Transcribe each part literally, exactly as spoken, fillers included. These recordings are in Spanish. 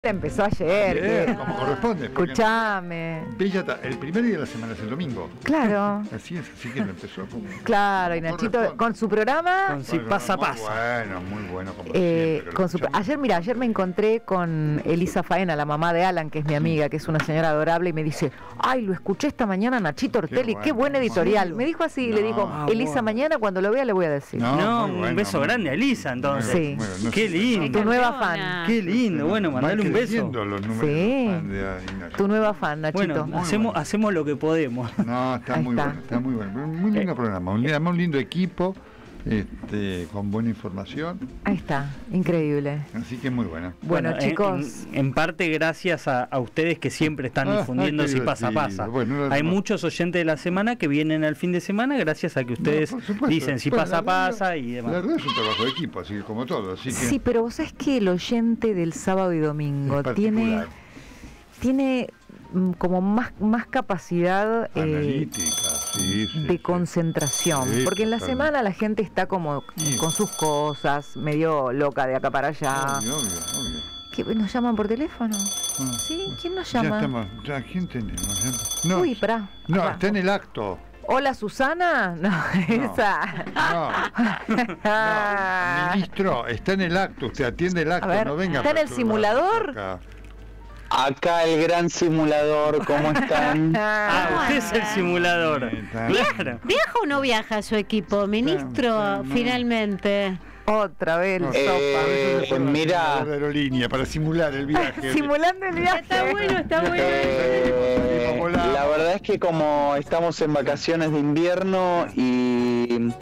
Empezó ayer. Ayer, que... como corresponde. Escuchame. Bella, el primer día de la semana es el domingo. Claro. Así es, así que lo empezó como... Claro, y Nachito con su programa... Con si pasa, muy pasa. Bueno, muy bueno. Como Eh, siempre, con su, ayer, mira, ayer me encontré con Elisa Faena, la mamá de Alan, que es mi amiga, que es una señora adorable, y me dice, ay, lo escuché esta mañana Nachito Ortelli, qué, bueno, qué buen editorial. ¿Sí? Me dijo así, no, le digo, ah, Elisa, bueno. Mañana cuando lo vea le voy a decir. No, no un bueno, beso muy... grande a Elisa, entonces. Sí. Bueno, no qué lindo. Tu nueva fan. Qué lindo, bueno, mandale un beso. Sí. Tu nueva fan, Nachito. Bueno, hacemos, bueno. hacemos lo que podemos. No, está Ahí muy está. bueno, está muy bueno. Muy lindo eh. programa, un, un lindo equipo. Este, con buena información. Ahí está, increíble. Así que muy buena. Bueno, bueno chicos. En, en parte gracias a, a ustedes que siempre están ah, difundiendo Si Pasa Pasa. Bueno, no, Hay no. muchos oyentes de la semana que vienen al fin de semana gracias a que ustedes no, supuesto, dicen Si bueno, Pasa Pasa radio, y demás. La verdad es un trabajo de equipo, así que como todo. Así que sí, pero vos sabés que el oyente del sábado y domingo tiene, tiene como más, más capacidad analítica. Eh, Sí, sí, de sí. concentración, sí, porque en la totalmente. semana la gente está como sí. con sus cosas, medio loca de acá para allá. Obvio, obvio, obvio. ¿Qué, ¿Nos llaman por teléfono? Ah, ¿Sí? ¿Quién nos llama? Ya estamos, ya, ¿quién tenemos? No, Uy, pará. No, pará. Está en el acto. Hola, Susana. No, no esa. No. no. Ministro, está en el acto, usted atiende el acto, ver, no venga. ¿está en el simulador? Acá. Acá el gran simulador, ¿cómo están? Ah, usted es el simulador. Claro. ¿Viaja o no viaja su equipo, ministro, no, no. finalmente? Otra vez el eh, sopa. Eh, mira. La aerolínea para simular el viaje. Simulando el viaje. Está bueno, está bueno. Eh, la verdad es que como estamos en vacaciones de invierno y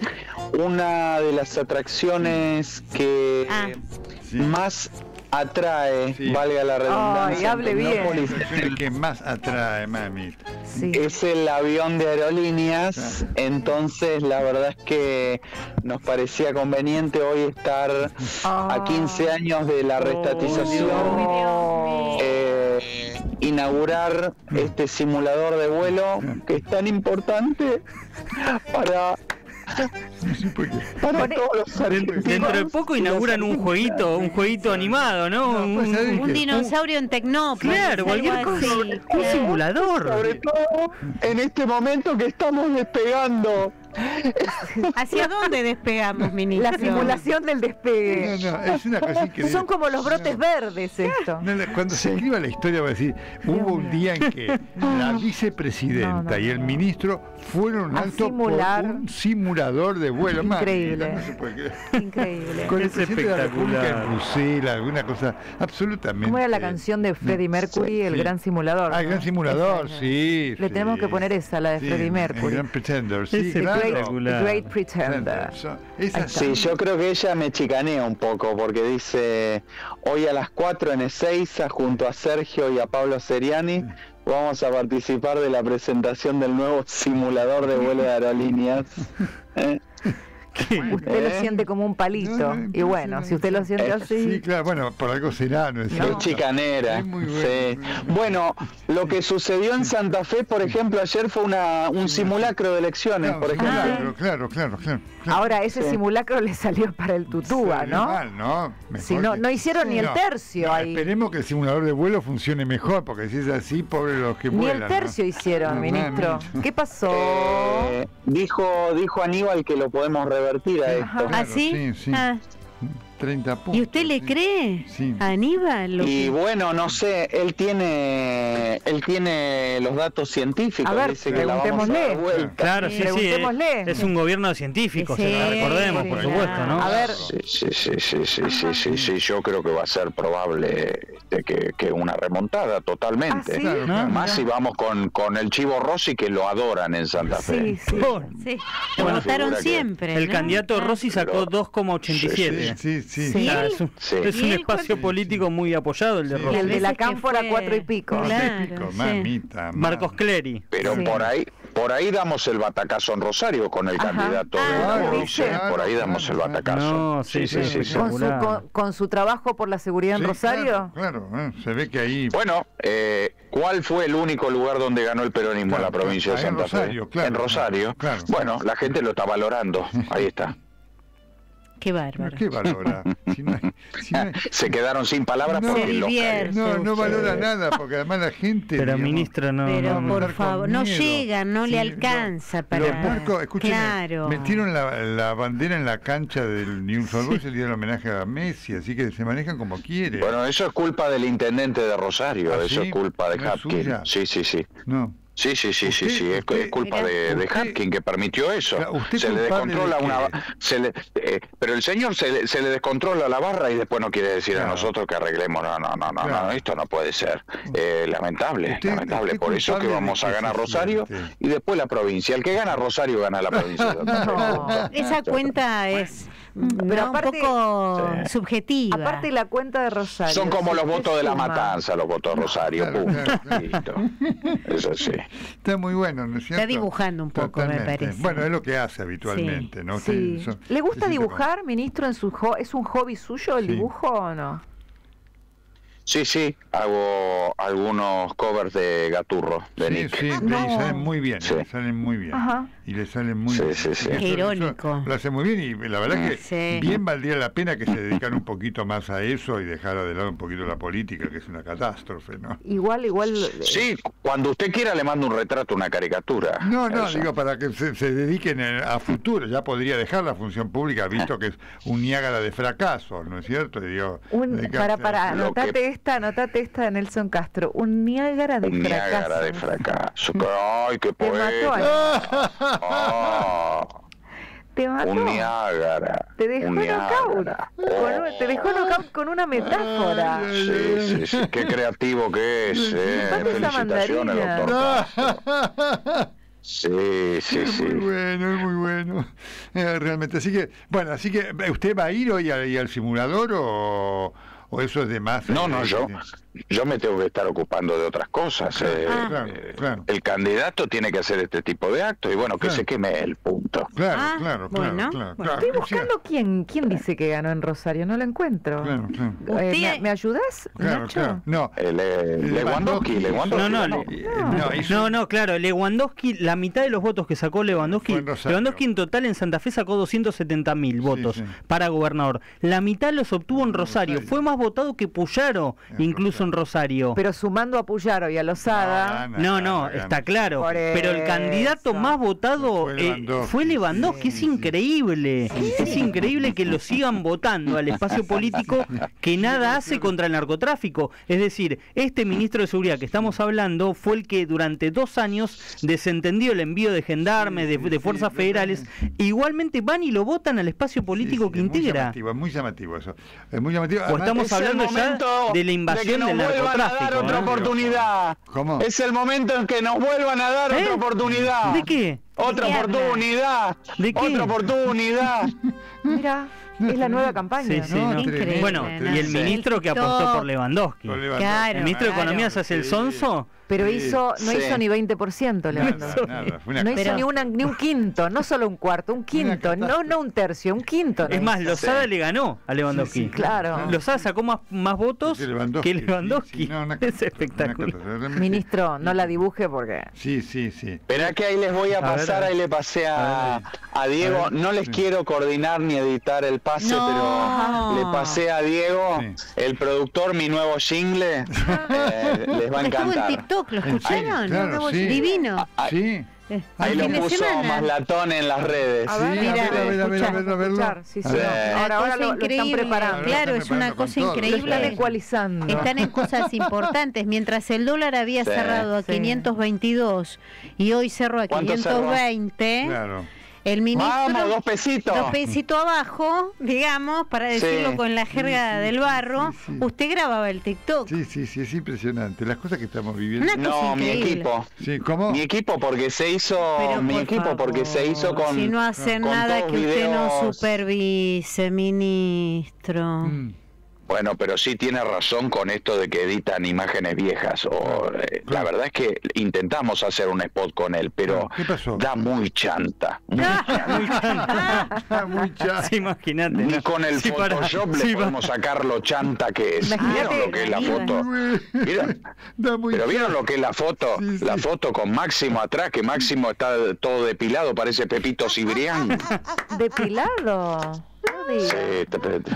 una de las atracciones que ah. sí. más atrae, sí. valga la redundancia, oh, hable bien. El que más atrae, mami. Sí. Es el avión de aerolíneas, ah. entonces la verdad es que nos parecía conveniente hoy estar oh. a quince años de la restatización, oh, eh, inaugurar mm. este simulador de vuelo que es tan importante para... Para todos los dentro, dentro de poco inauguran un jueguito, un jueguito animado, ¿no? no pues, un, un dinosaurio en Tecnópolis. Claro, cualquier cosa. Un simulador. Sobre todo en este momento que estamos despegando. ¿Hacia dónde despegamos, ministro? La simulación del despegue. No, no, es una cosa increíble. Son como los brotes no. verdes esto. No, no, cuando se escriba la historia va a decir, hubo un día en que la vicepresidenta no, no, y el ministro fueron a alto simular. por un simulador de vuelo. Increíble. No se puede creer. Increíble. Con el es presidente de la República en espectacular. Bruselas, alguna cosa absolutamente. ¿Cómo era la canción de Freddie Mercury, sí, el sí. gran simulador? Ah, el gran simulador, esa, sí. Le sí. tenemos que poner esa, la de sí, Freddie Mercury. El gran Pretender, sí, the claro. great, the great Pretender. Sí, yo creo que ella me chicanea un poco porque dice, hoy a las cuatro en Ezeiza junto a Sergio y a Pablo Seriani vamos a participar de la presentación del nuevo simulador de vuelo de aerolíneas. ¿Eh? Usted ¿Eh? lo siente como un palito. No, no, y bueno, si usted lo siente es, así. Sí, claro, bueno, por algo será, ¿no es cierto? Es chicanera. Es muy bueno, sí. muy bueno. Bueno, lo que sucedió en Santa Fe, por ejemplo, ayer fue una un simulacro de elecciones, claro, por ejemplo. Claro, claro, claro, claro. Ahora ese sí. simulacro le salió para el tutúa, ¿no? Mal, ¿no? Si no, que... no hicieron sí, ni el no, tercio no, ahí. Esperemos que el simulador de vuelo funcione mejor, porque si es así, pobre los que ni vuelan. Ni el tercio ¿no? hicieron, no, ministro. No, ¿Qué pasó? Eh, dijo, dijo Aníbal que lo podemos revertir a esto. Claro, ¿ah, sí? sí, sí. Ah. treinta puntos. ¿Y usted le sí. cree sí. a Aníbal? Lo y que... bueno, no sé, él tiene él tiene los datos científicos. A ver, dice que la vamos a dar vuelta. Claro, sí, sí, es, es un gobierno científico, sí, se lo recordemos, sí, por claro. supuesto, ¿no? A ver. Sí, sí, sí, sí, sí, sí, sí, sí, yo creo que va a ser probable de que, que una remontada totalmente. ¿Ah, sí? Claro, claro. Más si vamos con, con el Chivo Rossi, que lo adoran en Santa Fe. Sí, sí. Oh, sí. Lo bueno, votaron siempre. El ¿no? candidato Rossi sacó dos coma ochenta y siete. Sí, sí, sí. ¿Sí? O sea, es un, sí. es un espacio sí, político sí. muy apoyado el de sí. Rossi. Y el de la Cámpora fue... cuatro y pico. Claro, y pico, sí. mamita. Marcos Clery. Pero sí. por ahí por ahí damos el batacazo en Rosario con el Ajá. candidato ah, de Mauricio. Claro, por ahí damos el batacazo. No, sí, sí, sí, sí, ¿Con, su, con, ¿Con su trabajo por la seguridad sí, en Rosario? Claro, claro eh, se ve que ahí... Bueno, eh, ¿cuál fue el único lugar donde ganó el peronismo claro, en la provincia de Santa Rosario, Fe? Claro, en Rosario. Claro, bueno, claro. la gente lo está valorando. Ahí está. Qué bárbaro. ¿Qué valora? Si no hay, Si me... Se quedaron sin palabras no, porque los no, no valora nada, porque además la gente... Pero digamos, ministro, no... Pero no, por favor, no llega, no sí, le alcanza no, para... Los barcos, escúcheme, claro. metieron la, la bandera en la cancha del Newell's Old Boys el día del homenaje a Messi, así que se manejan como quieren. Bueno, eso es culpa del intendente de Rosario, ¿Ah, eso sí? es culpa de ¿No es Hapkin. suya? Sí, sí, sí. No. Sí, sí, sí, sí, Usted- sí, es, usted- es culpa de, de usted- Hapkin que permitió eso. Claro, usted Se le culpable descontrola de una... qué. Se le, eh, pero el señor se le, se le descontrola la barra y después no quiere decir Claro. a nosotros que arreglemos. No, no, no, no, Claro. no, esto no puede ser. Eh, lamentable, Usted- lamentable. usted Por eso que culpable vamos de a que ganar se Rosario siente. y después la provincia. El que gana Rosario gana la provincia. No. Esa cuenta es Pero ¿no? aparte- un poco Sí. subjetiva. Aparte la cuenta de Rosario. Son como si los usted votos de la suma- matanza, los votos de Rosario, Claro, punto. claro, claro. Listo. Eso sí. Está muy bueno, ¿no es cierto? Está dibujando un poco, me Totalmente. parece. Bueno, es lo que hace habitualmente, ¿no? Sí. Usted- son- ¿Le gusta se siente dibujar, ministro? En su jo- ¿Es un hobby suyo el Sí. dibujo o no? Sí, sí, hago algunos covers de Gaturro, de Sí, Nick. sí, le No. salen muy bien, Sí. le salen muy bien. Ajá. Y le salen muy Sí, bien. sí, sí. Y Qué irónico. Lo hace muy bien y la verdad que Sí. bien valdría la pena que se dedican un poquito más a eso y dejar de lado un poquito la política, que es una catástrofe, ¿no? Igual, igual. eh, Sí, cuando usted quiera le mando un retrato, una caricatura. No, no, Eso. digo, para que se, se dediquen en- a futuro, ya podría dejar la función pública, visto que es un Niágara de fracasos, ¿no es cierto? Y digo, Un, dedicarse para, a para, eso. Lo anotate que- esta, anotate esta de Nelson Castro. Un Niágara de Un fracaso. Niágara de fracaso. Ay, qué Te mató poeta. ahí. Ah, Te mató. un Niágara. Te dejó un knockout. Niágara. Con un- te dejó knockout con una metáfora. Sí, sí, sí, qué creativo que es. Eh. Chupate esa Felicitaciones, mandarina. doctor Castro. Sí, sí, Es sí. muy bueno, es muy bueno. Eh, realmente. Así que, bueno, así que, ¿usted va a ir hoy al, y al simulador o, o eso es de más? No, eh, no, yo, eh, yo me tengo que estar ocupando de otras cosas. eh, claro, eh, claro. El candidato tiene que hacer este tipo de actos y bueno, que Claro. se queme el punto. Claro, Ah, claro, claro, bueno, claro, bueno. claro. Estoy buscando quién, quién dice que ganó en Rosario. No lo encuentro. Claro, claro. Eh, Usted- ¿me, me ayudas, Claro, Nacho? claro. No, El, eh, Lewandowski, hizo- Lewandowski. No, no, ganó. eh, no, hizo- No, no, claro, Lewandowski, la mitad de los votos que sacó Lewandowski, Fue en Rosario. Lewandowski en total en Santa Fe sacó doscientos setenta mil votos sí. para gobernador. La mitad los obtuvo en Rosario. Rosario. Fue más votado que Puyaro, En incluso en Rosario. Pero sumando a Puyaro y a Lozada. No, No, no, gana, está gana. claro. Por Pero el candidato eso. más votado Fue eh, Lewandowski. fue Lewandowski. Sí, Es sí. increíble. Es increíble que lo sigan votando al espacio político que nada hace contra el narcotráfico. Es decir, este ministro de Seguridad que estamos hablando fue el que durante dos años desentendió el envío de gendarmes, Sí, de, sí, de sí, fuerzas sí, federales. totalmente. Igualmente van y lo votan al espacio político Sí, sí, que es muy integra. llamativo, es muy llamativo eso. Es muy llamativo. O Además, estamos Es el hablando ya momento de la invasión de que del nos vuelvan a dar narcotráfico. otra ¿eh? oportunidad. ¿Cómo? Es el momento en que nos vuelvan a dar ¿Eh? otra oportunidad. ¿De qué? Otra ¿De qué habla? oportunidad. ¿De qué? Otra oportunidad. Mira, es la nueva campaña. Sí, sí, No, no. Increíble, Bueno, ¿no? y el Sí. ministro que apostó por Lewandowski. Con Lewandowski. Claro, El ministro de claro. Economía se hace el Sí. sonso. Pero Sí. hizo, no Sí. hizo ni veinte por ciento, Nada, Lewandowski. nada, fue una No hizo Pero- ni, una, ni un quinto, no solo un cuarto, un quinto, no, no un tercio, un quinto. no Es más, hizo. Lozada le ganó a Lewandowski. Sí, sí, Claro. Lozada sacó más, más votos Que Lewandowski, que Lewandowski. sí, sí, no, una Es catástrofe, espectacular. una catástrofe, realmente. Ministro, no la dibuje porque... Sí, sí, sí. Esperá que ahí les voy a A ver, pasar, a ver. ahí le pasé a, A a Diego. A ver, No les sí. quiero coordinar ni editar el pase, No. pero le pasé a Diego, Sí. el productor, mi nuevo jingle. eh, les va a Estuvo en encantar. TikTok, ¿lo escucharon? claro, sí. Divino. Sí. Eh, Ahí el lo fin de puso semana. Maslatón en las redes. A ver, Sí, mira, a ver, a ver, a ver, a escuchar, ver, a verlo. escuchar, sí, sí, A no. ver. Ahora, Una ahora cosa lo, lo están increíble. preparando. Ahora Claro, están es una preparando con cosa todo. Lo están increíble. ecualizando. Están en cosas importantes. Mientras el dólar había Sí. cerrado a Sí. quinientos veintidós y hoy cerró a ¿Cuánto quinientos veinte, Claro. el ministro... Vamos, dos pesitos. Dos pesitos abajo, digamos, para decirlo Sí. con la jerga Sí, sí, del sí, barro. sí, sí. Usted grababa el TikTok. Sí, sí, sí, es impresionante. Las cosas que estamos viviendo. Una cosa No, mi increíble. equipo. Sí, ¿cómo? Mi equipo porque se hizo, Pero mi por equipo favor, porque se hizo con si no hacen con nada todos que usted no videos. supervise, ministro. Mm. Bueno, pero sí tiene razón con esto de que editan imágenes viejas. O, eh, la verdad es que intentamos hacer un spot con él, pero ¿Qué pasó? da muy chanta. Muy Muy chanta. Ah, muy cha- Sí, imagínate. Ni ¿no? con el Sí, para- Photoshop sí, le para- podemos sacar lo chanta que es. Imagínate, ¿Vieron lo que es la Aníbal. foto? ¿Vieron? Da muy Pero cha- ¿vieron lo que es la foto? Sí, sí. La foto con Máximo atrás, que Máximo está todo depilado, parece Pepito Cibrián. ¿Depilado? No diga. Sí, te- te-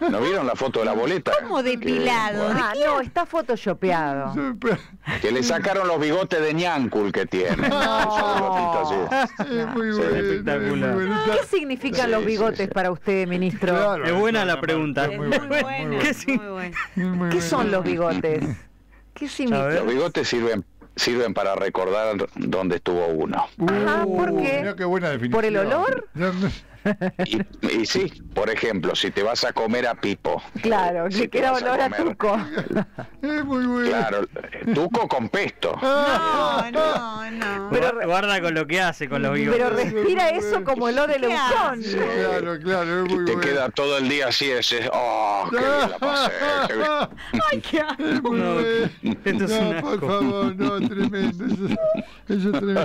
¿No vieron la foto de la boleta? ¿Cómo depilado? Que, Ah, no, está photoshopeado. que le sacaron los bigotes de ñancul que tiene. No. Es muy Sí, bueno, espectacular. es muy bueno. ¿Qué significan los bigotes para usted, ministro? Claro, Es buena eso la es pregunta. muy Es bueno, muy muy bueno, bueno. ¿Qué sí? muy bueno. Muy ¿Qué bueno. son los bigotes? ¿Qué significa? Los bigotes sirven sirven para recordar dónde estuvo uno. Ajá, ¿por Uh, qué? mirá qué buena definición. ¿Por el olor? No, no. Y, y sí, por ejemplo, si te vas a comer a Pipo. Claro, si que te queda vas olor a comer- tuco. Es muy bueno. Claro, tuco con pesto. No, no, no. Pero- Guarda, guarda con lo que hace con los bigotes. Pero respira eso como olor de ¿Qué leucón. Sí, claro, claro, es Y muy te bueno. queda todo el día así, ese. ¡Oh, qué bien la pasé! qué bien. Ay, qué asco. Es muy No, bueno. esto es no, un por asco. favor, no, tremendo. Eso, eso es tremendo.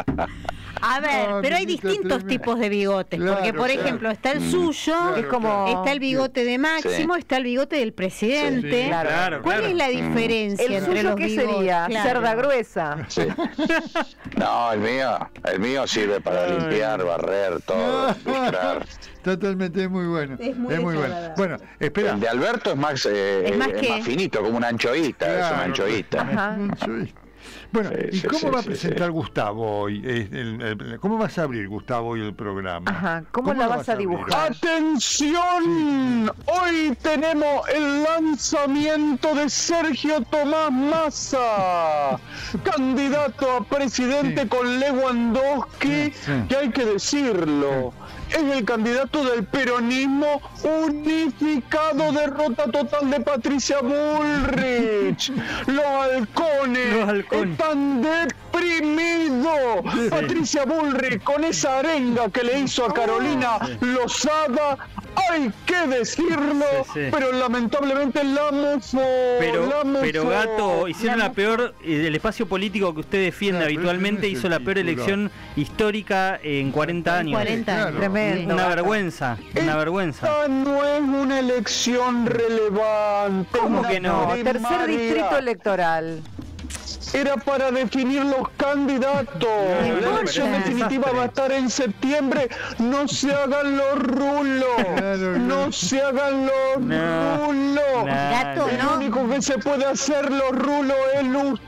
A ver, Ah, pero hay ministro, distintos tremendo. tipos de bigotes, Claro, porque por claro. ejemplo está el suyo, Claro, es como- claro. está el bigote de Máximo, está el bigote del presidente. Sí, claro. Claro, ¿Cuál claro. es la diferencia ¿El entre suyo los qué bigotes? sería? Claro. ¿Cerda gruesa? Sí. No, el mío, el mío sirve para limpiar, barrer, todo, ilustrar. Totalmente, es muy bueno. Es muy bueno. desagradable. Bueno, espera. El de Alberto es más, eh, Es más es que- más finito, como una anchoita, es una Claro. anchoita. Ajá. Sí. Bueno, Sí, ¿y sí, cómo sí, va a sí, presentar sí. Gustavo hoy? Eh, el- el- ¿Cómo vas a abrir, Gustavo, hoy el programa? Ajá, ¿cómo la lo vas a abrir? dibujar? ¡Atención! Hoy tenemos el lanzamiento de Sergio Tomás Massa, candidato a presidente Sí. con Lewandowski, Sí. que hay que decirlo. Es el candidato del peronismo unificado, derrota total de Patricia Bullrich. Los halcones, Los halcones. están deprimidos. Patricia Bullrich con esa arenga que le hizo a Carolina Lozada, hay que decirlo, Sí, sí. pero lamentablemente la mofó. Pero, la mofó. pero Gato, hicieron la peor, eh, el espacio político que usted defiende Claro, pero habitualmente ese no es hizo el la peor título. elección histórica en cuarenta años. cuarenta años. Claro. Tremendo. Una vergüenza, una vergüenza. Esta no es una elección relevante. ¿Cómo una que no? Tercer primaria. distrito electoral. Era para definir los candidatos. La importa. elección definitiva va a estar en septiembre. No se hagan los rulos. Claro, No se hagan los No. rulos. Gato, El ¿no? único que se puede hacer los rulos es Lustó,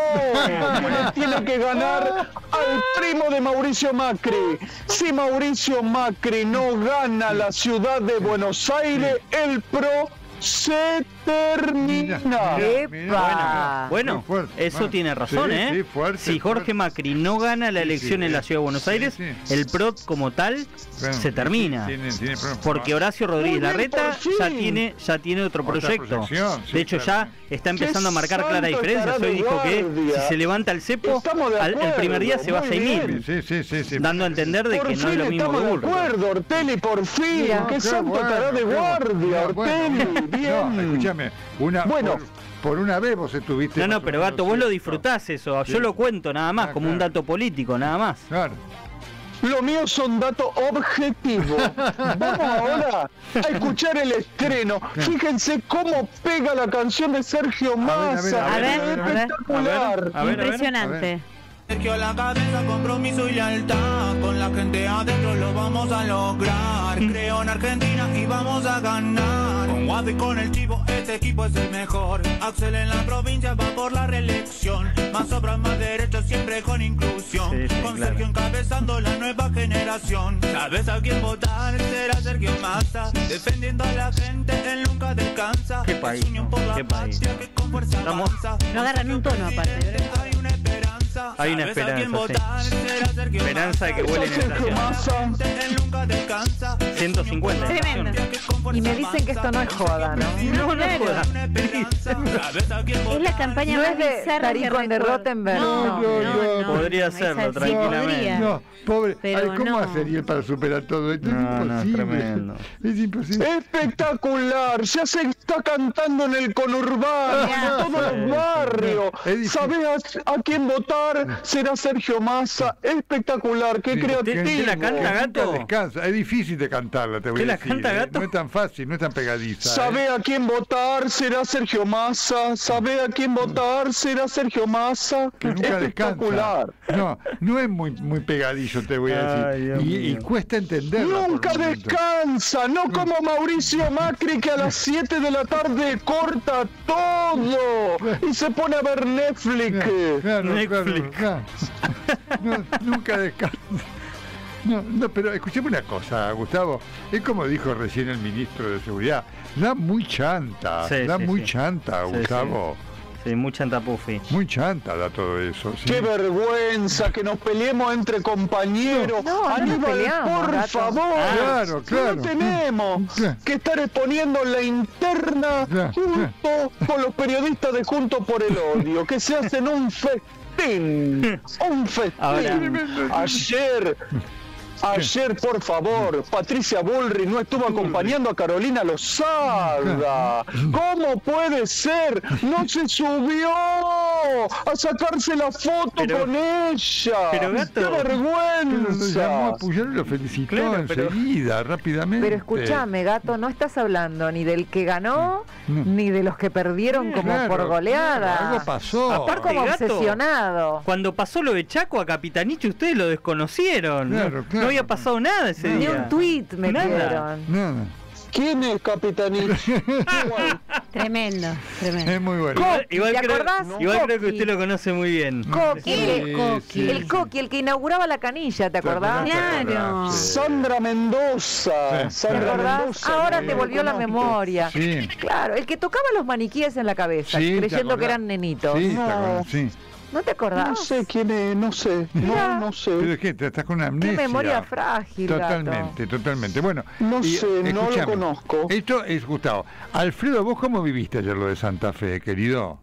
que le tiene que ganar al primo de Mauricio Macri. Si Mauricio Macri no gana la ciudad de Buenos Aires, el PRO se termina. Mira, ¡Epa! Bueno, Muy fuerte. eso Bueno, tiene razón, sí, ¿eh? sí, fuerte, si Jorge fuerte. Macri no gana la Sí, elección sí, en la sí. Ciudad de Buenos Sí, Aires, sí. el P R O como tal Bueno, se termina. tiene- tiene problemas. Porque Horacio Rodríguez Muy bien, Larreta por fin. ya tiene ya tiene otro Otra proyecto. proyección, sí, De hecho, claro. ya está empezando a Qué marcar clara santo diferencia. estará Hoy de dijo que guardia. si se levanta el cepo, Estamos de al- el primer día se va a acuerdo, seis muy mil. bien. Sí, sí, sí, sí. Dando a entender de Por que no es fin lo mismo estamos que de Burro. acuerdo, Ortelli, por fin. Mira, Qué Qué santo bueno, estará de qué bueno. guardia, Mira, Ortelli. bueno. Bien. No, escúchame, una, Bueno. por, por una vez vos estuviste... No, más no, o pero menos Gato, vos lo cierto. disfrutás eso. Yo Sí. lo cuento nada más, Ah, como un claro. dato político, nada más. Claro. Lo mío son datos objetivos. Vamos ahora a escuchar el estreno. Fíjense cómo pega la canción de Sergio Massa. a ver, a ver, a ver. Espectacular. A ver, a ver. Impresionante. Sergio a la cabeza, compromiso y lealtad. Con la gente adentro lo vamos a lograr. Creo en Argentina y vamos a ganar. Con Guado y con el Chivo, este equipo es el mejor. Axel en la provincia va por la reelección. Más obras, más derechos, siempre con inclusión. Sí, sí, con claro. Sergio encabezando la nueva generación. ¿Sabes a quién votar? Será Sergio Massa. Defendiendo a la gente, él nunca descansa. Qué país, Es unión por ¿no? la Qué país. patria que con fuerza Estamos- avanza. No agarran un tono aparte. Hay una esperanza. Hay una ¿Sabes a quién esperanza, votar? Será Sergio Esperanza de que Massa. vuelen en Sergio estación. Massa. Él nunca descansa. ciento cincuenta. Tremendo. Y me dicen que esto no es joda, ¿no? No, no joda. Es la campaña No más es de bizarra que Taricón de recuerdo. Rottenberg. No, No, no, no, no. podría Esa serlo, sí tranquilamente. podría. No, pobre. Pero Ay, ¿cómo no. hacería él para superar todo esto? No, es no, es imposible. tremendo. Es imposible. Espectacular, ya se está cantando en el conurbano, Mirá. en todos los barrios. Es difícil. ¿Sabés a, a quién votar? Será Sergio Massa. Espectacular, qué Sí. creativo. ¿Usted la canta, Gato? Descansa. Es difícil de cantarla, te voy ¿Usted a la decir. canta, ¿eh? Gato? No es tan fácil, no es tan pegadiza. ¿eh? ¿Sabe a quién votar? Será Sergio Massa, ¿sabe a quién votar? Será Sergio Massa. Que nunca Espectacular. descansa. No, no es muy, muy pegadizo, te voy a decir. Ay, Dios y, mío. y cuesta entenderlo. Nunca descansa, no como Mauricio Macri que a las siete de la tarde corta todo y se pone a ver Netflix. Claro, Netflix. claro, claro. No, nunca descansa. No, no, pero escuchame una cosa, Gustavo. Es como dijo recién el ministro de Seguridad. Da muy chanta, Sí, da sí, muy sí. chanta, Sí, Gustavo. Sí, mucha antapufi. Muy chanta da todo eso. ¿sí? Qué vergüenza que nos peleemos entre compañeros. No, no nos Aníbal, peleamos, por gato. favor. Claro, claro. No tenemos Claro. que estar exponiendo la interna Claro, junto con los periodistas de Juntos por el Odio, que se hacen un festín. Un festín. Ahora- Ayer. Ayer, por favor, Patricia Bullrich no estuvo acompañando a Carolina Lozada. ¿Cómo puede ser? No se subió a sacarse la foto Pero- con ella. pero, Gato. ¡Qué Pero lo llamó vergüenza! a Puyol y lo felicitó Claro, pero- enseguida, rápidamente. Pero escúchame, gato, no estás hablando ni del que ganó, No. ni de los que perdieron como Claro, por goleada. claro, algo pasó. Estás como Aparte, gato, obsesionado. Cuando pasó lo de Chaco a Capitaniche, ustedes lo desconocieron. Claro, no, claro. no había pasado nada ese Ni día. un tuit me Nada. dieron. Nada. ¿Quién es Capitanich? Tremendo, tremendo. Es muy bueno. Coqui, Igual, ¿te creo, acordás? igual creo que Coqui. usted lo conoce muy bien. Coqui, ¿Quién el, es Coqui? sí, el sí. Coqui, el que inauguraba la canilla, ¿te acordás? ¿Te acordás? Claro. Sí. Sandra Mendoza. Sí. ¿Te Sandra acordás? Mendoza. Ahora no te lo volvió la conozco. memoria. Sí. Claro, el que tocaba los maniquíes en la cabeza, Sí, ¿te creyendo que acordás? eran nenitos. Sí, ¿te No. acordás? Sí. ¿No te acordás? No sé quién es, no sé. Mirá. No, no sé. Pero es que te estás con una Qué amnesia. memoria frágil, Totalmente, gato. totalmente. Bueno, No y, sé, no lo escuchame, conozco. Esto es Gustavo. Alfredo, ¿vos cómo viviste ayer lo de Santa Fe, querido?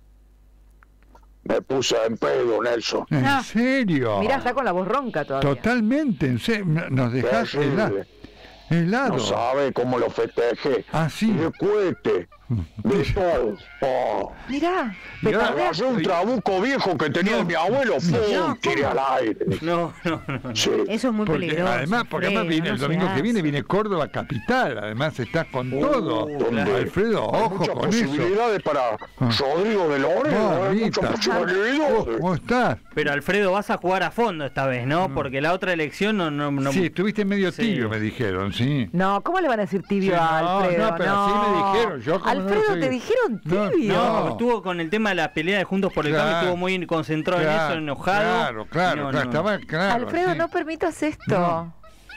Me puse en pedo, Nelson. ¿En No. serio? Mirá, está con la voz ronca todavía. Totalmente, en serio. Nos dejás Terrible. hela- helado. No sabe cómo lo festejé. Ah, sí. De cohete, de todo. Oh. Mirá, Y ahora- petardea. Agarré un trabuco viejo que tenía mi abuelo, ¡pum! Tiré al aire. No, no, no. Sí. Eso es muy Porque peligroso. además, porque además Alfredo, viene el no se domingo que hace. viene, viene Córdoba capital, además estás con todo. claro. Alfredo, Hay ojo muchas con eso. posibilidades para Rodrigo de Lorenzo. Hay muchas Mamita. posibilidades. ¿Cómo estás? Pero Alfredo, vas a jugar a fondo esta vez, ¿no? Porque la otra elección no... no, no... Sí, estuviste medio Sí. tibio, me dijeron, sí. No, ¿cómo le van a decir tibio Sí, a no, Alfredo? no, pero así me dijeron, yo como no Alfredo, soy- te dijeron No, tibio. No, porque estuvo con el tema de la pelea de Juntos por el Claro. Cambio, estuvo muy concentrado en eso, enojado. Claro, claro, No, claro, no. estaba claro. Alfredo, sí. no permitas esto. No.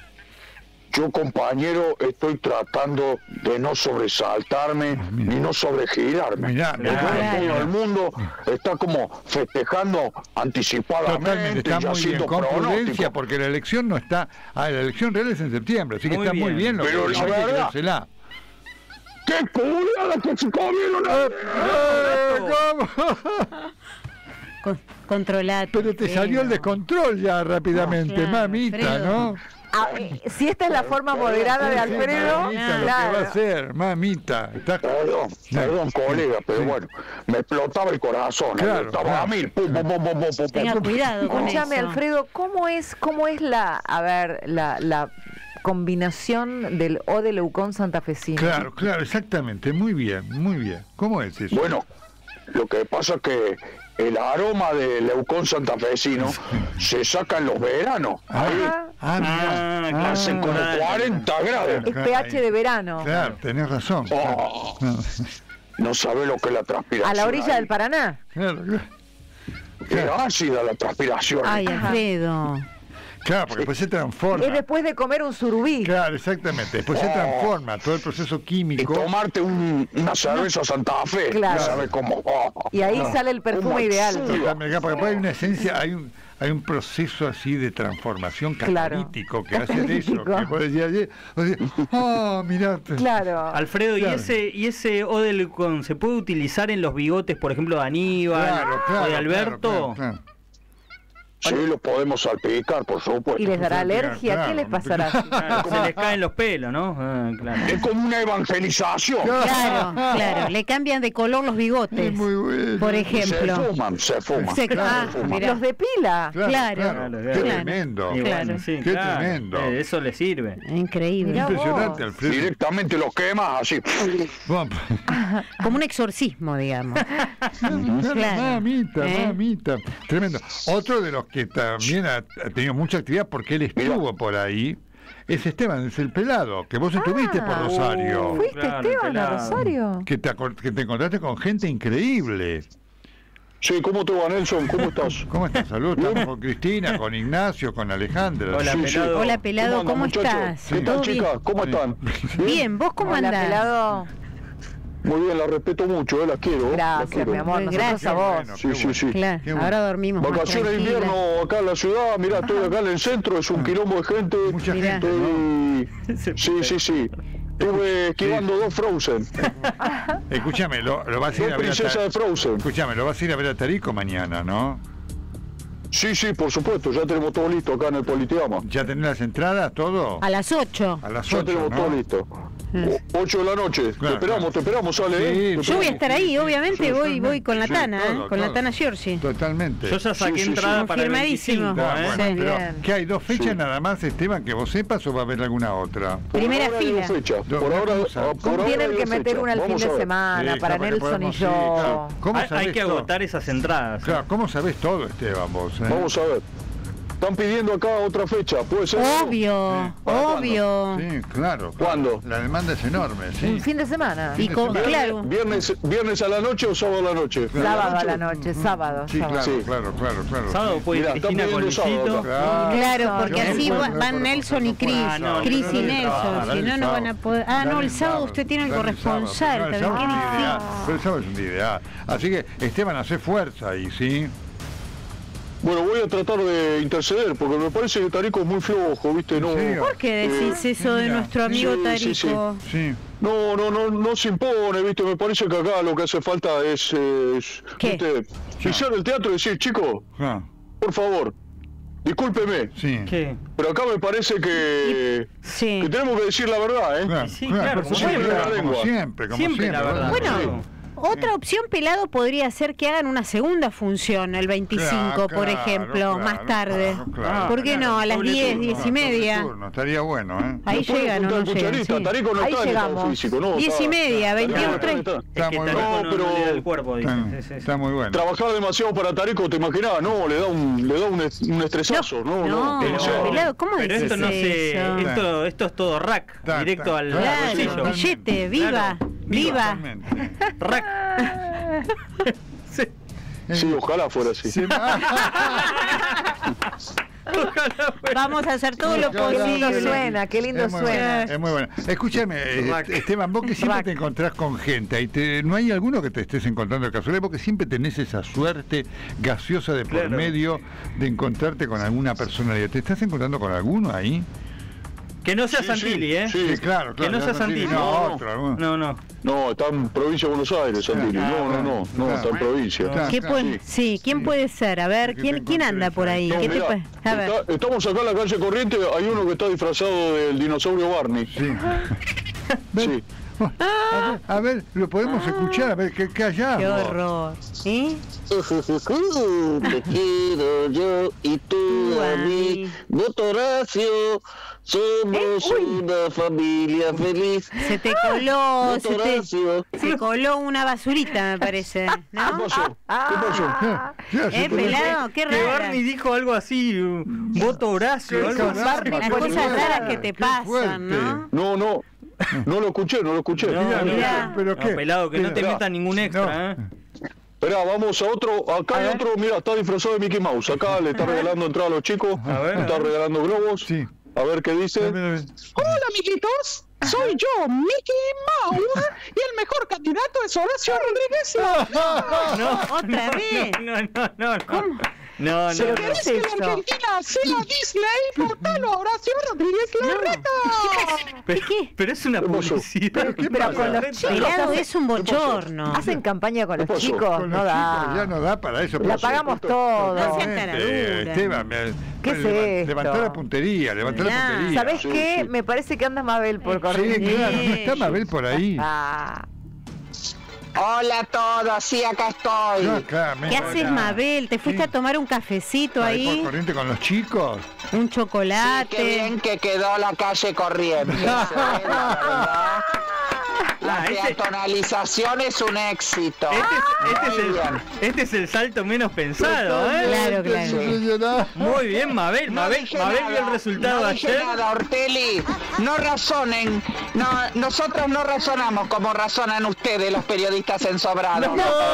Yo, compañero, estoy tratando de no sobresaltarme mira. ni no sobregirarme. Mirá, Porque mirá. Claro. todo el mundo está como festejando anticipadamente Totalmente, está y muy bien, haciendo con prudencia, pronósticos. porque la elección no está. Ah, la elección real es en septiembre, así que Muy está muy bien. bien lo Pero que la hay que verdad- creérsela. ¡Qué culiada que se comieron! ¡Eh, cómo! Con- controlate. Pero te salió el descontrol ya rápidamente, Claro, mamita, Alfredo. ¿no? Ah, eh, si esta es la forma moderada de Sí, Alfredo, mamita, lo que claro. va a hacer, mamita. Está... Perdón, perdón, colega, pero Sí. bueno, me explotaba el corazón, Claro, estaba claro. a mil. Pum, pum, pum, pum, pum, pum, Tenga pum. cuidado con Escúchame, eso. Alfredo, ¿cómo es, cómo es la, a ver, la, la combinación del O de Leucón santafesino? Claro, claro, exactamente, muy bien, muy bien. ¿Cómo es eso? Bueno, lo que pasa es que el aroma de Leucón santafesino se saca en los veranos. Ahí Ajá. Ah, Ah, mira. claro. hacen como claro. cuarenta grados. Es pH de verano. Claro, tenés razón. Oh. Claro, No sabe lo que es la transpiración. A la orilla ahí. del Paraná. claro, claro. Qué ácida la transpiración. Ay, Alfredo. Claro, porque después se transforma. Es después de comer un surubí. Claro, exactamente. Después se transforma todo el proceso Y químico. tomarte un- una cerveza Santa Fe. Claro. ¿Sabe cómo? Oh. Y ahí sale el perfume Como ideal. azul. Totalmente, porque después hay una esencia, hay un, hay un proceso así de transformación Claro. catalítico que hace de eso. Catalítico. Que vos decías ayer, vos decías, ah, mirá. Claro. Alfredo, Claro. ¿y ese y ese O de Leucón se puede utilizar en los bigotes, por ejemplo, de Aníbal Claro, claro, o de claro, Alberto? claro, claro. Sí, los podemos salpicar, por supuesto. ¿Y les dará alergia? Claro, ¿Qué les pasará? Claro, se les caen los pelos, ¿no? Ah, claro. Es como una evangelización. Claro, claro. Le cambian de color los bigotes. Es muy bueno. Por Se ejemplo. fuman, se fuman. Se- ah, se fuman. mirá. Los depila. Claro, Claro. claro. Claro, Qué claro. tremendo. Y Claro. bueno, sí, Qué claro. tremendo. Eh, Eso le sirve. Increíble. Mirá Impresionante, vos. Alfredo. Directamente los quemas así. Bueno, Como un exorcismo, digamos. Claro. Mamita, ¿Eh? mamita. Tremendo. Otro de los que también ha, ha tenido mucha actividad porque él estuvo por ahí es Esteban, es el pelado, que vos estuviste por Rosario. ¿Fuiste, Claro, Esteban, a pelado. Rosario? Que te, acor- que te encontraste con gente increíble. Sí, ¿cómo te va, Nelson? ¿Cómo estás? ¿Cómo estás? Saludos. Estamos con Cristina, con Ignacio, con Alejandra. Hola, Sí, sí. pelado. Hola, pelado, andan, ¿cómo muchachos? estás? ¿Qué tal, ¿Todo bien? chicas? ¿Cómo están? Bien, ¿vos cómo Hola, andás? pelado. Muy bien, la respeto mucho, eh, las quiero. las Gracias, quiero. mi amor. Muy Nosotros gracias. a vos. Bueno, Sí, qué sí, bueno. sí. Claro, Qué bueno. ahora dormimos más Vacaciones de tranquilas. invierno acá en la ciudad, mirá, estoy acá en el centro, es un quilombo de gente. Mucha Mirá. gente, ¿no? Estoy... Sí, sí, sí. Estuve esquivando dos Frozen, Escúchame, lo, lo vas a ir dos a ver a princesas de Ta- Frozen. Escúchame, lo vas a ir a ver a Tarico mañana, ¿no? Sí, sí, por supuesto, ya tenemos todo listo acá en el Politeama. ¿Ya tenés las entradas, todo? A las ocho. A las Ya ocho, tenemos ¿no? todo listo. O- ocho de la noche. Claro, te esperamos, claro. te esperamos, sale, Sí, ¿eh? Te Yo voy a esperamos. estar ahí, obviamente, sí, voy totalmente. voy con la Sí, Tana, todo, ¿eh? Con la todo. Tana Giorgi. Totalmente. Yo ya saqué Sí, sí, sí. entrada para el Confirmadísimo. veinticinco, Ah, ¿eh? bueno, Sí. pero Bien. ¿qué hay? ¿Dos fechas Sí. nada más, Esteban, que vos sepas o va a haber alguna otra? Por Primera ahora hay fila. dos fechas. Dos, Por ahora, vamos a ver. ah, por ahora Tienen hay que dos meter fechas. una el fin Vamos a de ver. semana Sí, para capaz que Nelson y podemos- sí, yo. claro. ¿Cómo Hay, hay sabés que todo? agotar esas entradas. ¿eh? Claro, ¿cómo sabés todo, Esteban, vos? eh? Vamos a ver. Están pidiendo acá otra fecha, ¿puede ser? Obvio, obvio. Sí, claro. claro. ¿Cuándo? La demanda es enorme, sí. Un fin de semana. Y con, Viernes- claro. ¿Viernes, ¿Viernes a la noche o sábado a la noche? Sábado a la noche, sábado. Sí, sábado. claro, Sí. claro, claro, claro. Sábado sí. puede ir Mirá, están Cristina con pidiendo sábado Luisito. acá. Claro, porque Yo no así puedo, va- no van puedo, Nelson y no Cris, puedo. Ah, no, Cris yo y no Nelson, Dale si no, el no van a sábado. poder. Ah, no, Dale el sábado usted tiene el Dale el sábado. corresponsal, No, el también, sábado qué es un ideal. difícil. Pero el sábado es un ideal. Así que, Esteban, hace fuerza ahí, ¿sí? Bueno, voy a tratar de interceder, porque me parece que Tarico es muy flojo, ¿viste? No, ¿En serio? ¿Por qué decís eso de mira, nuestro amigo sí, sí, Tarico? Sí. no, no, no, no se impone, ¿viste? Me parece que acá lo que hace falta es, eh, es, ¿Qué? ¿viste? Pisar el teatro y decir, chicos, Ah, por favor, discúlpeme, sí. ¿Qué? pero acá me parece que, Sí. que tenemos que decir la verdad, ¿eh? Claro, Sí, claro, como siempre siempre, la como lengua. siempre, como Siempre siempre. la verdad. Bueno, Sí. otra opción, pelado, podría ser que hagan una segunda función el veinticinco, Claro, por claro, ejemplo, claro, más tarde. claro, claro. ¿Por qué no? A las Doble diez, turno, diez y Doble media. turno, estaría bueno, ¿eh? Ahí ¿Me puedo llegan o juntar no el llegan. cucharista? Sí. Tarico no Ahí está en estado llegamos. físico, ¿no? Diez y Está- media, Tarico veintiuno, no está en tres. estado- Es Está que muy Tarico bueno. no, pero- no le da el cuerpo, dice. Está, Sí, sí, sí. está muy bueno. Trabajar demasiado para Tarico, ¿te imaginás? No, le da un, le da un, est- un estresazo, no, No, no. Pero, o sea, pelado, ¿cómo pero dices esto no se, eso? esto, esto es todo rack, Está, directo está, al claro, Claro, bolsillo. sí, billete, viva, Claro, viva. Totalmente. Rack. Sí. sí, ojalá fuera así. Sí, Ojalá fuera. Vamos a hacer todo lo Claro, Qué lindo posible. suena, qué lindo es muy suena. bueno, es muy bueno. Escúchame, eh, Rack. Esteban, vos que siempre Rack. te encontrás con gente, y te- ¿no hay alguno que te estés encontrando de casualidad? Vos que siempre tenés esa suerte gaseosa de por Claro. medio de encontrarte con alguna personalidad. ¿Te estás encontrando con alguno ahí? Que no sea Sí, Santilli, sí, ¿eh? sí. Sí, claro, Que claro. no sea Santilli. No, No, otro, alguno. No, no. No, está en provincia de Buenos Aires, Santilli. Ah, No, no, no, no, claro. está en provincia. Claro. ¿Qué claro. puede- sí, ¿quién Sí. puede ser? A ver, Que ¿quién, te quién anda encontrés por ahí? ahí. No, ¿Qué te mirá, puede- A ver. está- estamos acá en la calle Corriente, hay uno que está disfrazado del dinosaurio Barney. Sí. Sí. A ver, a ver, lo podemos escuchar, a ver qué, qué hallamos. Qué horror. ¿Eh? Te quiero yo y tú Tú a a mí. mí. Voto Horacio, somos Eh, uy. una familia feliz. Se te coló, se, Voto te, Horacio. se coló una basurita, me parece. ¿Qué ¿No? pasó? ¿Qué pasó? Ya, ya, se ¿Eh, puede- pelado? Qué Que raro. Barney dijo algo así, un voto Horacio, algo así. Caramba, Las qué cosas fuerte, raras que te qué pasan, fuerte. ¿no? No, no, no lo escuché, no lo escuché. No, Mira, no, mira, no. pero No, qué. pelado, que no te Mira. meta ningún extra, ¿eh? Esperá, vamos a otro. Acá hay otro, mira, está disfrazado de Mickey Mouse. Acá le está regalando entrada a los chicos. A ver, está a ver. regalando globos. Sí. A ver qué dice. Mira, mira. Hola, amiguitos. Soy yo, Mickey Mouse, y el mejor candidato es Horacio Rodríguez. No, ¿Otra vez? No, no, no, no. ¿Cómo? No, Si no, no. querés que la Argentina sea Disney, votalo a Horacio Rodríguez Larreta. Pero, ¿Qué? pero es una publicidad. ¿Pero qué Pero pasa? con los chicos Pelado hacen, es un bochorno. hacen campaña con los pasó? chicos, Con no los da. chicos ya no da para eso. La pero- pagamos todo. No sean Eh, taraduras. Esteban, me- ¿Qué bueno, es leva- esto? levantá la puntería, levantá la Mirá. puntería. ¿Sabés Sí, qué? sí. Me parece que anda Mabel por Sí, correr. claro, no está Mabel por ahí. Ah, Hola a todos, sí, acá estoy. No, claramente. ¿Qué haces, Mabel? ¿Te fuiste Sí. a tomar un cafecito Ahí por ahí? corriente con los chicos. ¿Un Sí, chocolate? qué bien que quedó la calle Corrientes. ¿eh? La verdad. La Ah, ese- peatonalización es un éxito. Este, es- este Muy es bien. el, este es el salto menos pensado, ¿eh? Claro, claro. Señora. Muy bien, Mabel. No Mabel, dije Mabel nada, vio el resultado no dije ayer. nada, Ortelli. No razonen. No, nosotros no razonamos como razonan ustedes, los periodistas ensobrados.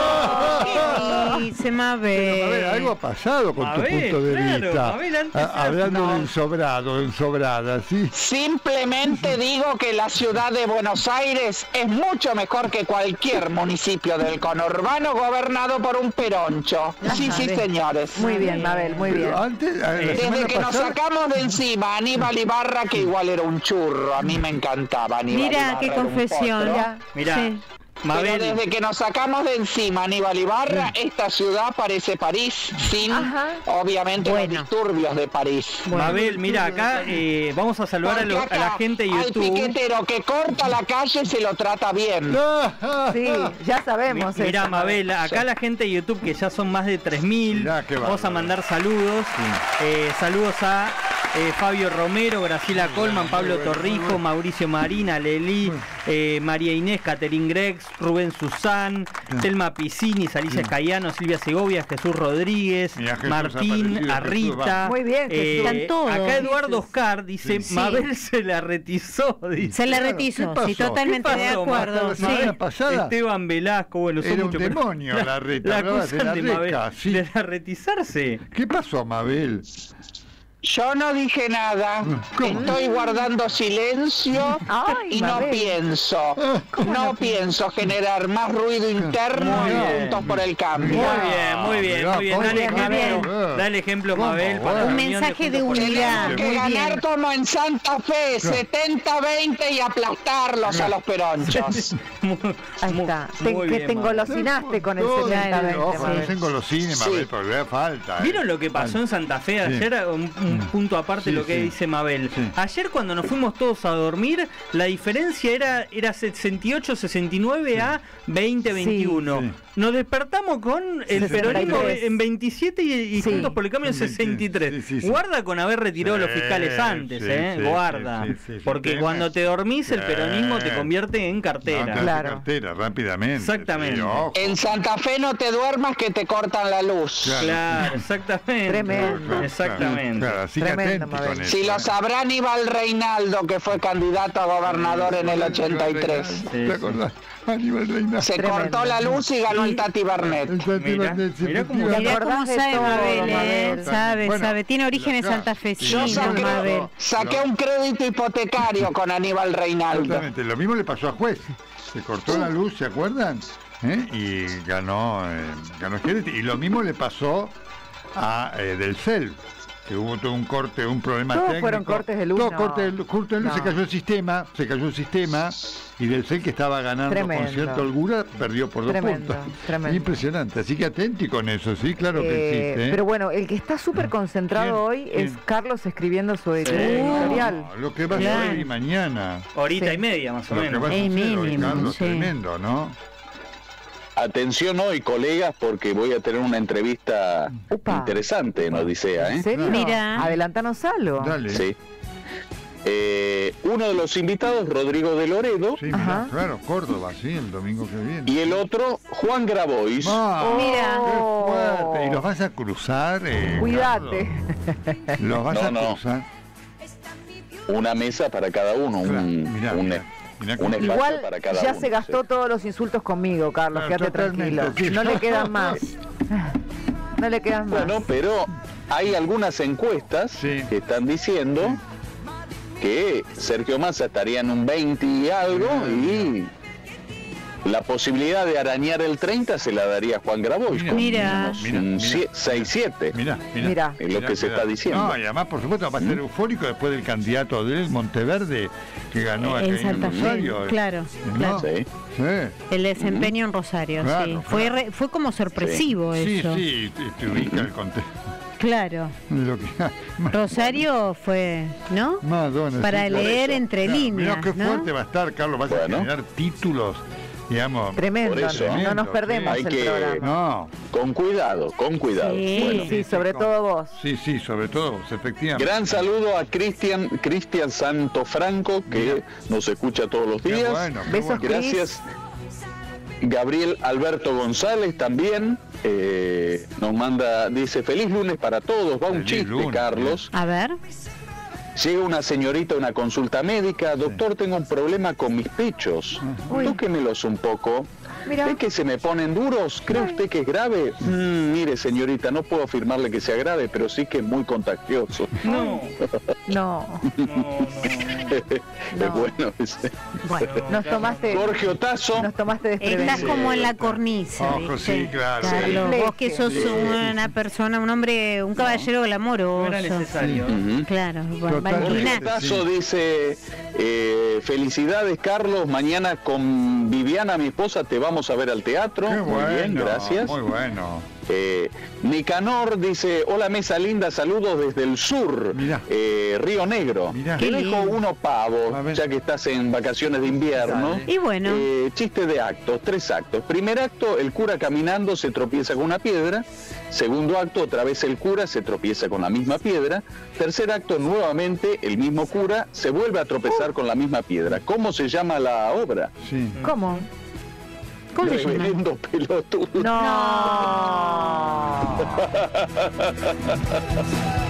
¿Qué dice Pero, Mabel? Mabel, algo ha pasado con Mabel, tu punto de claro, vista. Mabel, antes A- era- hablando no. de ensobrado, ensobrada, ¿sí? Simplemente digo que la ciudad de Buenos Aires es mucho mejor que cualquier municipio del conurbano gobernado por un peroncho. Sí, sí, Mabel. señores. muy bien, Mabel, muy bien. Pero antes, a- la Eh, semana Desde que nos pasada- sacamos de encima a Aníbal Ibarra, que igual era un churro, a mí me encantaba Aníbal Mira, Ibarra, qué era un confesión. potro. Mirá, Sí. Mabel. Pero desde que nos sacamos de encima a Aníbal Ibarra, esta ciudad parece París, sin, Ajá. obviamente, Bueno. los disturbios de París. Mabel, mira, acá eh, vamos a saludar a, lo- Porque a la acá gente de al YouTube. piquetero que corta la calle se lo trata bien. Sí, ya sabemos Mi- Mirá, eso. Mabel, acá la gente de YouTube, que ya son más de tres mil, Mirá, qué vamos a bárbaro. mandar saludos. Eh, saludos a eh, Fabio Romero, Graciela Colman, Pablo Torrijo, Mauricio Marina, Leli, eh, María Inés, Caterín Grex, Rubén Susán, Telma Piscini, Alicia Cayano, Silvia Segovia, Jesús Rodríguez, Mirá, Jesús Martín, aparecido, Arrita. Jesús, va. Muy bien, Jesús. Están todos. Acá Eduardo Oscar dice, Sí. Mabel se la retizó, dice. Se le Claro, retizó, ¿qué pasó? sí, totalmente ¿Qué de pasó, acuerdo. La Sí. semana pasada Esteban Velasco, bueno, son era un muchos, pero- demonio la reta, La hablabas de acusan la de, Mabel, reca, sí. de la retizarse. ¿Qué pasó, Mabel? Yo no dije nada, ¿Cómo? estoy guardando silencio Ay, y no Mabel. pienso, no pienso generar más ruido interno Muy bien. juntos por el cambio. Muy bien, muy bien, mirá, muy bien. ¿cómo Dale bien, ejemplo, Mabel? dale ejemplo, ¿Cómo? Mabel. para Bueno. la Un reunión mensaje de Juntos por el unidad. Tenemos que Muy ganar bien. como en Santa Fe, setenta veinte y aplastarlos a los peronchos. Muy- Ahí muy- está. Te, muy que bien, te Mabel. engolosinaste con el Todo, setenta veinte, Ojo, no Mabel. se engolosine, Mabel, porque le da falta. ¿eh? ¿Vieron lo que pasó en Santa Fe ayer? Un, un punto aparte de Sí, lo que sí. dice Mabel. Sí. Ayer cuando nos fuimos todos a dormir, la diferencia era, era sesenta y ocho sesenta y nueve a veinte veintiuno. Sí. Nos despertamos con el sesenta y peronismo tres. en veintisiete y, y Sí. Juntos por el Cambio en sesenta y tres. Sí, sí, sí. Guarda con haber retirado Sí, los fiscales antes, sí, ¿eh? sí, Guarda. sí, sí, sí, Porque sí. cuando te dormís, el Sí. peronismo te convierte en No, cartera. te hace Claro. cartera, rápidamente. Exactamente. Sí, ojo. En Santa Fe no te duermas que te cortan la luz. Claro. Claro, exactamente. Tremendo. Exactamente. Claro, así que Tremendo, atenti Mabel. con eso. Si lo ¿eh? sabrá Aníbal Reinaldo, que fue candidato a gobernador en el ochenta y tres. Sí, ¿Te sí. acordás? Aníbal Reinaldo. Se Tremendo. cortó la luz y ganó el Tati Barnet. El Tati Mirá, Barnet, mirá cómo- efectivamente. Mirá acordás cómo de sabe todo, Mabel, ¿eh? Mabel. Sabe, Bueno, sabe. Tiene orígenes acá. santafesinos, Yo saqué, Mabel. saqué un crédito hipotecario con Aníbal Reinaldo. Exactamente, lo mismo le pasó a Juez. Se cortó la luz, ¿se acuerdan? ¿Eh? Y ganó, eh, ganó Schiaretti. Y lo mismo le pasó a eh, Del Cel, que hubo todo un corte, un problema Todos técnico. fueron cortes de luz, Todos no. cortes de luz, cortes de luz, No. se cayó el sistema, se cayó el sistema, y Del Cel, que estaba ganando Tremendo. con cierta holgura, perdió por dos Tremendo, puntos. tremendo. Impresionante, así que atenti con eso, sí, claro que Eh, existe. ¿eh? Pero bueno, el que está súper concentrado ¿Quién? hoy ¿Quién? es Carlos escribiendo su Sí. editorial. No, lo que va a Claro. ser hoy y mañana. Horita Sí. y media más o Lo que menos. va a Es suceder hoy, mínimo, Carlos, sí. tremendo, ¿no? Atención hoy, colegas, porque voy a tener una entrevista Upa. interesante en Odisea, ¿En ¿eh? serio? Mira. Adelantanos algo. Dale. Sí. Eh, uno de los invitados, Rodrigo de Loredo, Sí, mirá, Ajá. claro, Córdoba, sí, el domingo que viene. y el otro, Juan Grabois. Ah, Mira. qué fuerte. ¿Y los vas a cruzar? eh, Cuídate. Carlos? ¿Los vas No, a no. cruzar? Una mesa para cada uno, un, Claro, mirá, un, mirá, mirá un cómo- espacio Igual para cada ya uno. se gastó sí. todos los insultos conmigo, Carlos. Claro, Quédate totalmente, tranquilo. sí. No le quedan más. No le quedan más. Bueno, pero hay algunas encuestas Sí. que están diciendo que Sergio Massa estaría en un veinte y algo y la posibilidad de arañar el treinta se la daría Juan Grabois. Mira, un seis siete. Mira, mira. Es lo Mirá, que se mirá. está diciendo. No, y además, por supuesto, va a ser eufórico después del candidato de él, Monteverde, que ganó acá en en Santa Fe, Rosario. claro, ¿No? claro. Sí. Sí. El desempeño en Rosario, Claro, sí. claro. Fue, re- fue como sorpresivo Sí, eso. sí, te, te ubica el contexto. Claro. de lo que- Rosario fue, ¿no? Madonna, Para sí, leer por eso. entre Claro, líneas, mirá qué ¿no? fuerte va a estar, Carlos, vas Bueno. a generar títulos, digamos. Tremendo, Por eso, no ¿eh? nos perdemos Hay el que- programa. No, Con cuidado, con cuidado. Sí. Bueno, Sí, sobre con- todo vos. Sí, sí, sobre todo vos, efectivamente. gran saludo a Cristian Cristian Santofranco, que nos escucha todos los Qué días. bueno, qué Besos, bueno. Gracias. Gabriel Alberto González también eh, nos manda, dice, feliz lunes para todos. Va un Feliz chiste, lunes, Carlos. A ver. Llega una señorita a una consulta médica. Doctor, tengo un problema con mis pechos. Uy. Tóquemelos un poco. Mira. ¿Ve que se me ponen duros? ¿Cree usted que es grave? Mm, mire, señorita, no puedo afirmarle que sea grave, pero sí que es muy contagioso. No, No, Es bueno ese. Bueno, nos tomaste, Jorge Otazo. nos tomaste estás desprevenidos. como en la cornisa. Ojo, ¿viste? sí, claro. Carlos, Sí. vos que sos Sí. una persona, un hombre, un caballero no glamoroso. era necesario. Ujú. Claro, Totalmente. Valentina. Jorge Otazo dice, eh, felicidades Carlos, mañana con Viviana, mi esposa, te vamos a ver al teatro. Qué Muy bueno, bien, gracias. Muy bueno. Eh, Nicanor dice, hola mesa linda, saludos desde el sur, Mirá. eh, Río Negro. Mirá. Te Qué dejo lindo. uno A pavo, ver. ya que estás en vacaciones de invierno. Dale. Y bueno, Eh, chiste de actos, tres actos. Primer acto, el cura caminando se tropieza con una piedra. Segundo acto, otra vez el cura se tropieza con la misma piedra. Tercer acto, nuevamente el mismo cura se vuelve a tropezar con la misma piedra. ¿Cómo se llama la obra? Sí. ¿Cómo? ¿cómo se llama? Reverendo pelotudo. No.